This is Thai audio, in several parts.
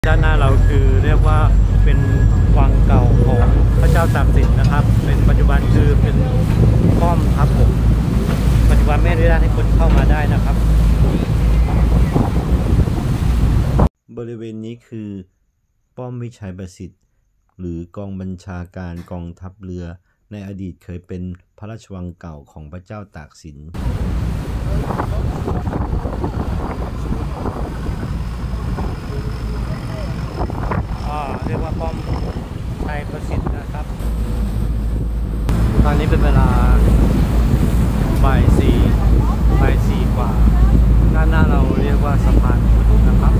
ด้านหน้าเราคือเรียกว่าเป็นวังเก่าของพระเจ้าตากสินนะครับเป็นปัจจุบันคือเป็นป้อมครับผมปัจจุบันไม่อนุญาตให้คนเข้ามาได้นะครับบริเวณนี้คือป้อมวิชัยประสิทธิ์หรือกองบัญชาการกองทัพเรือในอดีตเคยเป็นพระราชวังเก่าของพระเจ้าตากสินเรียกว่าป้อมชัยประสิทธิ์นะครับตอนนี้เป็นเวลาบ่ายสี่กว่าด้านหน้าเราเรียกว่าสะพานพุทธนะครับ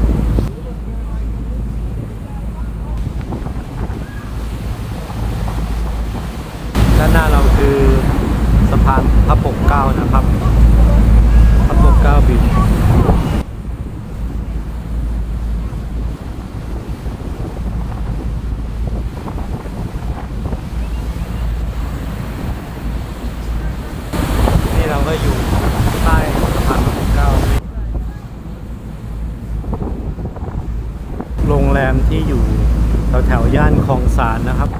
ด้านหน้าเราคือสะพานพระปกเกล้านะครับพระปกเกล้าบินนี่เราก็อยู่ใต้สะพานพระปกเกล้าโรงแรมที่อยู่แถวย่านคลองสานนะครับ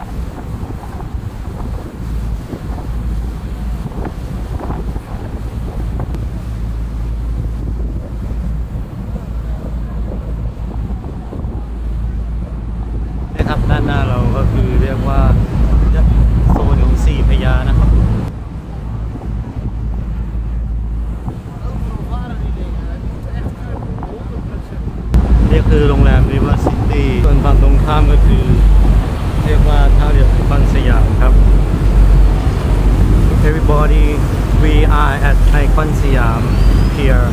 ด้านหน้าเราก็คือเรียกว่าโซนของสี่พญานะครับนี่คือโรงแรมริเวอร์ซิตี้ส่วนฝั่งตรงข้ามก็คือเรียกว่าท่าเรือไอคอนสยามครับ Everybody we are at Icon Siam Pier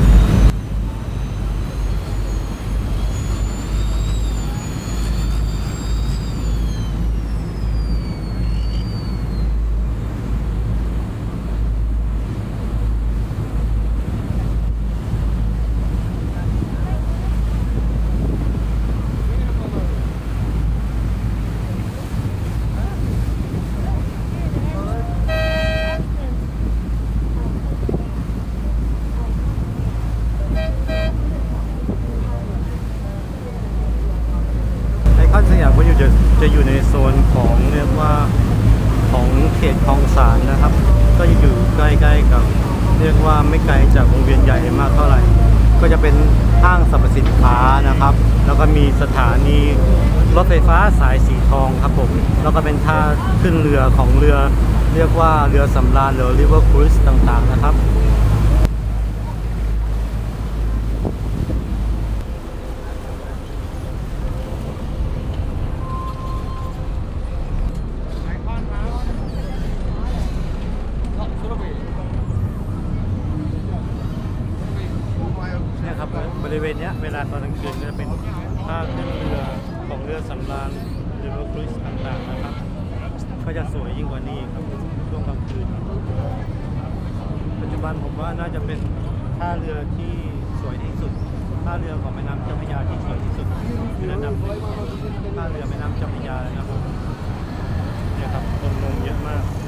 สยามก็จะอยู่ในโซนของเรียกว่าของเขตคลองสานนะครับก็อยู่ใกล้ๆกับเรียกว่าไม่ไกลจากวงเวียนใหญ่มากเท่าไหร่ก็จะเป็นห้างสรรพสินค้านะครับแล้วก็มีสถานีรถไฟฟ้าสายสีทองครับผมแล้วก็เป็นท่าขึ้นเรือของเรือเรียกว่าเรือสำราญหรือ River Cruise ต่างๆนะครับบริเวณนี้เวลาตอนกลางคืนก็จะเป็นท่าขึ้นเรือของเรือสำราญหรือว่าครูซต่างๆนะครับก็จะสวยยิ่งกว่านี้ครับช่วงกลางคืนปัจจุบันผมว่าน่าจะเป็นท่าเรือที่สวยที่สุดท่าเรือของแม่น้ำเจ้าพระยาที่สวยที่สุดคือระดับท่าเรือแม่น้ำเจ้าพระยานะครับเนี่ยครับคนลงเยอะมาก